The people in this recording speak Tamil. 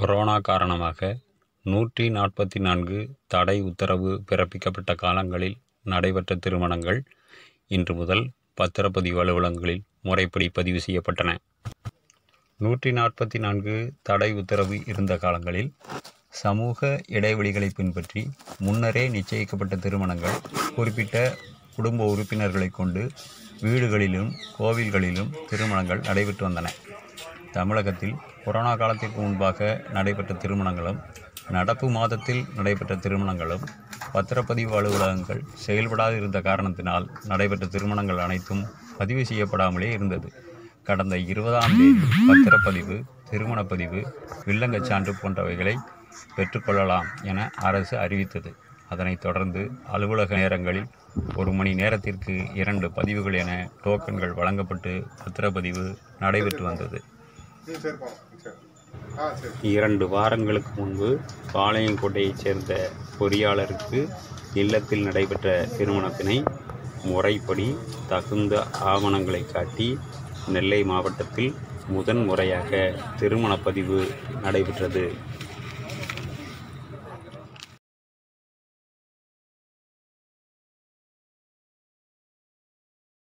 கொரோனா காரணமாக 144 தடை உத்தரவு பிறப்பிக்கப்பட்ட காலங்களில் நடைபெற்ற திருமணங்கள் இன்று முதல் பத்திரப்பதிவு அலுவலகங்களில் முறைப்படி பதிவு செய்யப்பட்டன. 144 தடை உத்தரவு இருந்த காலங்களில் சமூக இடைவெளிகளை பின்பற்றி முன்னரே நிச்சயிக்கப்பட்ட திருமணங்கள் குறிப்பிட்ட குடும்ப உறுப்பினர்களை கொண்டு வீடுகளிலும் கோவில்களிலும் திருமணங்கள் நடைபெற்று வந்தன. தமிழகத்தில் கொரோனா காலத்திற்கு முன்பாக நடைபெற்ற திருமணங்களும் நடப்பு மாதத்தில் நடைபெற்ற திருமணங்களும் பத்திரப்பதிவு அலுவலகங்கள் செயல்படாது இருந்த காரணத்தினால் நடைபெற்ற திருமணங்கள் அனைத்தும் பதிவு செய்யப்படாமலே இருந்தது. கடந்த 20ஆம் தேதி பத்திரப்பதிவு, திருமணப்பதிவு, வில்லங்கச் சான்று போன்றவைகளை பெற்றுக்கொள்ளலாம் என அரசு அறிவித்தது. அதனைத் தொடர்ந்து அலுவலக நேரங்களில் 1 மணி நேரத்திற்கு 2 பதிவுகள் என டோக்கன்கள் வழங்கப்பட்டு பத்திரப்பதிவு நடைபெற்று வந்தது. 2 வாரங்களுக்கு முன்பு பாளையங்கோட்டையைச் சேர்ந்த பொறியாளருக்கு இல்லத்தில் நடைபெற்ற திருமணத்தினை முறைப்படி தகுந்த ஆவணங்களை காட்டி நெல்லை மாவட்டத்தில் முதன் முறையாக திருமணப்பதிவு நடைபெற்றது.